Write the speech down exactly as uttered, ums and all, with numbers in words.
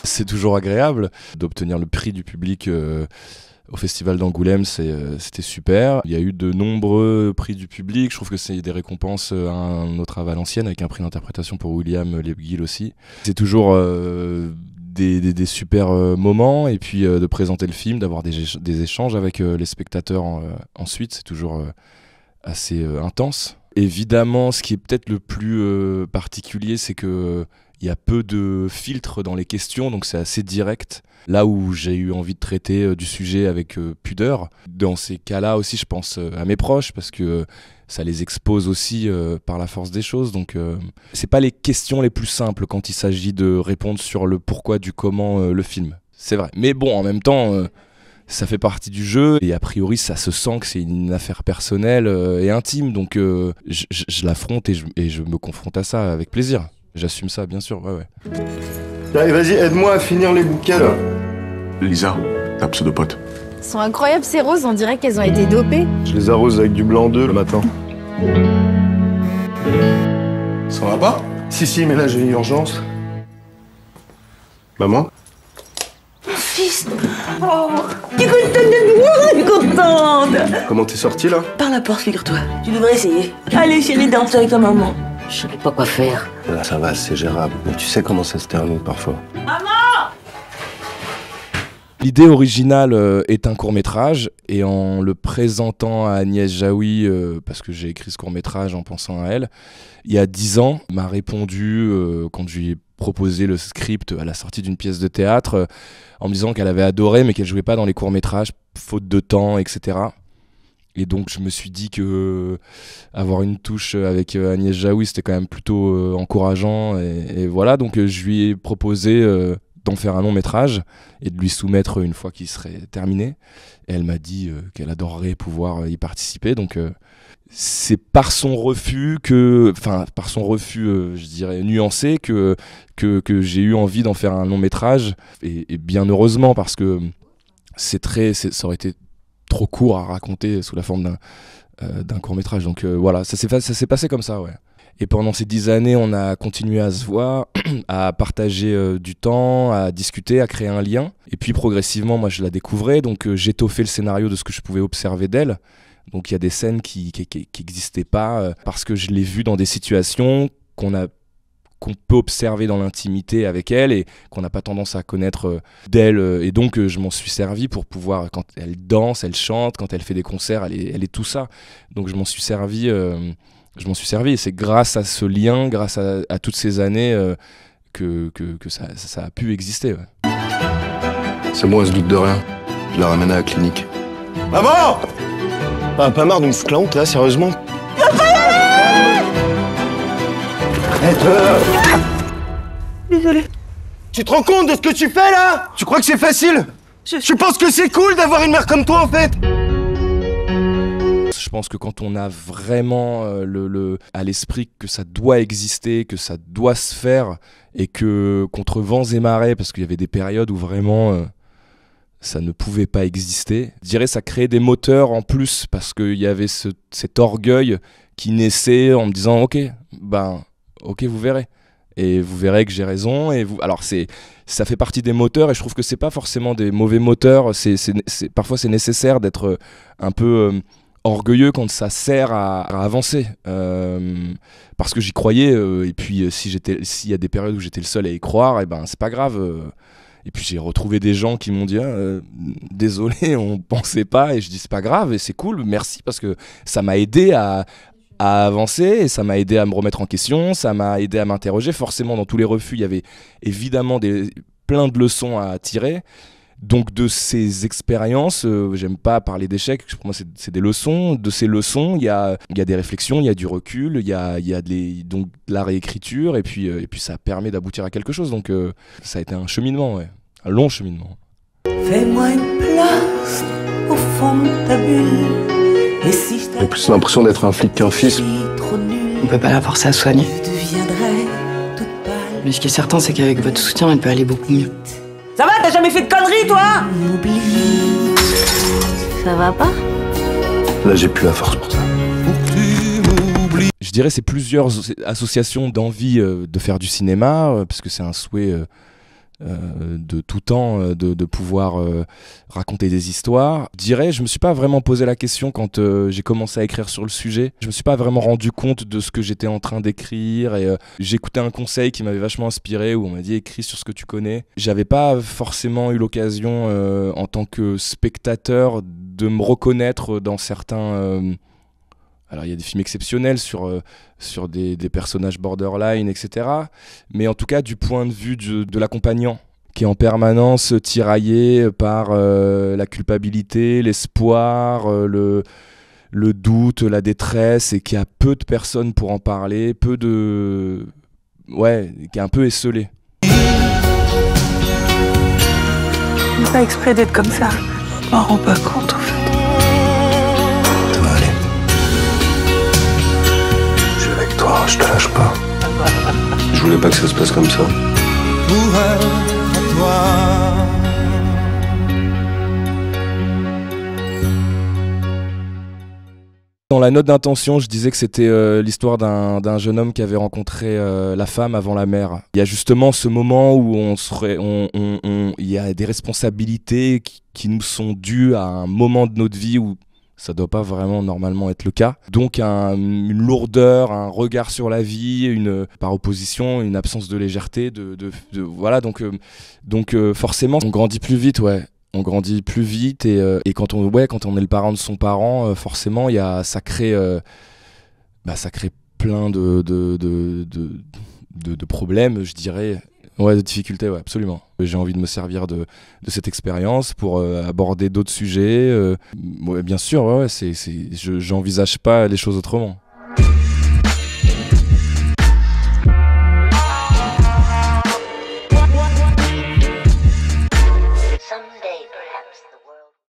c'est toujours agréable d'obtenir le prix du public euh, au Festival d'Angoulême, c'était super. Il y a eu de nombreux prix du public. Je trouve que c'est des récompenses. Un autre à Valenciennes avec un prix d'interprétation pour William Lebguil aussi. C'est toujours euh, des, des, des super euh, moments. Et puis euh, de présenter le film, d'avoir des, des échanges avec euh, les spectateurs en, euh, ensuite, c'est toujours euh, assez euh, intense. Évidemment, ce qui est peut-être le plus euh, particulier, c'est que il y a peu de filtres dans les questions, donc c'est assez direct. Là où j'ai eu envie de traiter euh, du sujet avec euh, pudeur, dans ces cas-là aussi, je pense euh, à mes proches, parce que euh, ça les expose aussi euh, par la force des choses. Donc, euh, c'est pas les questions les plus simples quand il s'agit de répondre sur le pourquoi du comment euh, le film. C'est vrai. Mais bon, en même temps, euh, ça fait partie du jeu, et a priori, ça se sent que c'est une affaire personnelle euh, et intime. Donc, euh, je, je, je l'affronte et je, et je me confronte à ça avec plaisir. J'assume ça, bien sûr, ouais, ouais. Allez, vas-y, aide-moi à finir les bouquets, là. Lisa, ta pseudopote. Elles sont incroyables, ces roses, on dirait qu'elles ont été dopées. Je les arrose avec du blanc d'œuf le matin. Ça va pas? Si, si, mais là, j'ai une urgence. Maman? Mon fils. Oh, tu es contente de moi, je suis contente. Comment t'es sortie, là? Par la porte, figure-toi. Tu devrais essayer. Allez, chérie, danse avec ta maman. Je savais pas quoi faire. Là, ça va, c'est gérable. Mais tu sais comment ça se termine, parfois. Maman! L'idée originale euh, est un court-métrage, et en le présentant à Agnès Jaoui, euh, parce que j'ai écrit ce court-métrage en pensant à elle, il y a dix ans, m'a répondu, euh, quand je lui ai proposé le script à la sortie d'une pièce de théâtre, euh, en me disant qu'elle avait adoré, mais qu'elle jouait pas dans les courts-métrages, faute de temps, et cetera. Et donc je me suis dit que euh, avoir une touche avec euh, Agnès Jaoui, c'était quand même plutôt euh, encourageant, et, et voilà, donc euh, je lui ai proposé euh, d'en faire un long métrage et de lui soumettre une fois qu'il serait terminé. Et elle m'a dit euh, qu'elle adorerait pouvoir y participer. Donc euh, c'est par son refus que, enfin par son refus, euh, je dirais nuancé, que que, que j'ai eu envie d'en faire un long métrage. Et, et bien heureusement, parce que c'est très, c'est, ça aurait été trop court à raconter sous la forme d'un euh, d'un court métrage. Donc euh, voilà, ça s'est ça s'est passé comme ça, ouais. Et pendant ces dix années, on a continué à se voir, à partager euh, du temps, à discuter, à créer un lien. Et puis progressivement, moi je la découvrais, donc euh, j'étoffais le scénario de ce que je pouvais observer d'elle. Donc il y a des scènes qui n'existaient pas, euh, parce que je l'ai vue dans des situations qu'on a qu'on peut observer dans l'intimité avec elle et qu'on n'a pas tendance à connaître euh, d'elle. Euh, et donc euh, je m'en suis servi pour pouvoir, quand elle danse, elle chante, quand elle fait des concerts, elle est, elle est tout ça. Donc je m'en suis servi... Euh, Je m'en suis servi, et c'est grâce à ce lien, grâce à, à toutes ces années euh, que, que, que ça, ça a pu exister. Ouais. C'est bon, elle se doute de rien. Je la ramène à la clinique. Maman! T'as pas marre de me foutre la honte, là, sérieusement? Désolée. Tu te rends compte de ce que tu fais, là? Tu crois que c'est facile? Je... Tu penses que c'est cool d'avoir une mère comme toi, en fait? Je pense que quand on a vraiment euh, le, le, à l'esprit que ça doit exister, que ça doit se faire, et que contre vents et marées, parce qu'il y avait des périodes où vraiment euh, ça ne pouvait pas exister, je dirais que ça créait des moteurs en plus, parce qu'il y avait ce, cet orgueil qui naissait en me disant « Ok, ben, ok, vous verrez. » Et vous verrez que j'ai raison. Et vous... Alors c'est, ça fait partie des moteurs, et je trouve que c'est pas forcément des mauvais moteurs. C'est, c'est, c'est... Parfois c'est nécessaire d'être un peu... Euh, orgueilleux quand ça sert à, à avancer, euh, parce que j'y croyais, euh, et puis euh, si j'étais, s'il y a des périodes où j'étais le seul à y croire, et ben c'est pas grave, euh, et puis j'ai retrouvé des gens qui m'ont dit ah, euh, désolé, on pensait pas, et je dis c'est pas grave, et c'est cool, merci, parce que ça m'a aidé à, à avancer, et ça m'a aidé à me remettre en question, ça m'a aidé à m'interroger. Forcément dans tous les refus il y avait évidemment des, plein de leçons à tirer. Donc de ces expériences, euh, j'aime pas parler d'échecs, pour moi c'est, c'est des leçons. De ces leçons, il y a, y a des réflexions, il y a du recul, il y a, y a des, donc de la réécriture, et puis, euh, et puis ça permet d'aboutir à quelque chose. Donc euh, ça a été un cheminement, ouais, un long cheminement. Fais-moi une place au fond de ta bulle. Et si je J'ai plus l'impression d'être un flic qu'un fils. On peut pas la forcer à soigner. Mais ce qui est certain, c'est qu'avec votre soutien, elle peut aller beaucoup mieux. Ça va, t'as jamais fait de conneries, toi? Ça va pas? Là, j'ai plus la force pour ça. Je dirais c'est plusieurs associations d'envie euh, de faire du cinéma, euh, parce que c'est un souhait euh, euh, de tout temps, euh, de, de pouvoir euh, raconter des histoires. Je dirais, je me suis pas vraiment posé la question quand euh, j'ai commencé à écrire sur le sujet. Je me suis pas vraiment rendu compte de ce que j'étais en train d'écrire et euh, j'ai écouté un conseil qui m'avait vachement inspiré où on m'a dit écris sur ce que tu connais. J'avais pas forcément eu l'occasion euh, en tant que spectateur de me reconnaître dans certains... Euh, alors il y a des films exceptionnels sur, euh, sur des, des personnages borderline, et cetera. Mais en tout cas du point de vue du, de l'accompagnant, qui est en permanence tiraillé par euh, la culpabilité, l'espoir, euh, le, le doute, la détresse, et qui a peu de personnes pour en parler, peu de... Ouais, qui est un peu esseulé. Je fais pas exprès d'être comme ça. Je m'en rends pas compte, en fait. Ça va aller. Je suis avec toi, je te lâche pas. Je voulais pas que ça se passe comme ça. Pour être toi. Dans la note d'intention, je disais que c'était euh, l'histoire d'un, d'un jeune homme qui avait rencontré euh, la femme avant la mère. Il y a justement ce moment où on serait, on, on, on, il y a des responsabilités qui, qui nous sont dues à un moment de notre vie où ça doit pas vraiment normalement être le cas. Donc un, une lourdeur, un regard sur la vie, une, par opposition, une absence de légèreté. De, de, de, voilà, donc, euh, donc euh, forcément, on grandit plus vite, ouais. On grandit plus vite et, euh, et quand, on, ouais, quand on est le parent de son parent, euh, forcément, y a, ça, crée, euh, bah, ça crée plein de, de, de, de, de, de problèmes, je dirais. Ouais, de difficultés, ouais, absolument. J'ai envie de me servir de, de cette expérience pour euh, aborder d'autres sujets. Euh, ouais, bien sûr, ouais, c'est, c'est, je, j'envisage pas les choses autrement.